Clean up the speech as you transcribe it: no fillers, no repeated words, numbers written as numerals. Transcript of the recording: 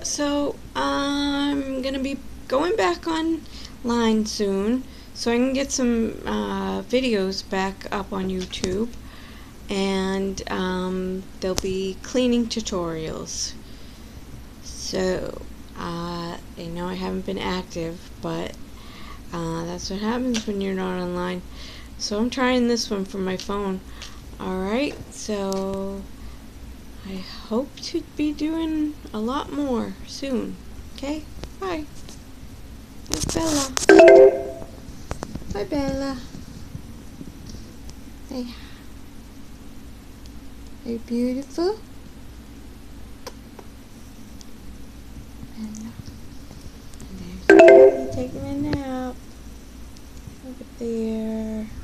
So I'm gonna be going back online soon, so I can get some videos back up on YouTube, and there'll be cleaning tutorials. So I know I haven't been active, but that's what happens when you're not online. So I'm trying this one from my phone. Alright, so I hope to be doing a lot more soon. Okay? Bye. There's Bella. Hi, Bella. Hey. Are you beautiful? Bella. And there's Bella taking a nap. Over there.